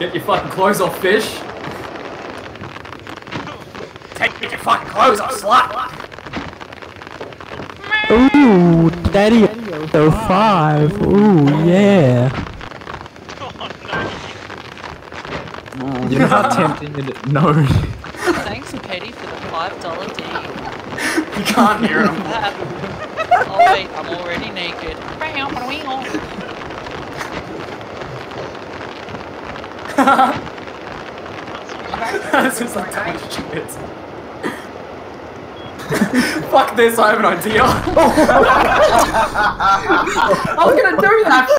Get your fucking clothes off, fish. Take your fucking clothes off, slut. Ooh, Daddy, so 5. Ooh, yeah. You know how tempting it is? No. Thanks, Petty, for the $5 deal. You can't hear him. Oh wait, I'm already naked. This is like dumb shit. Fuck this, I have an idea. I was gonna do that.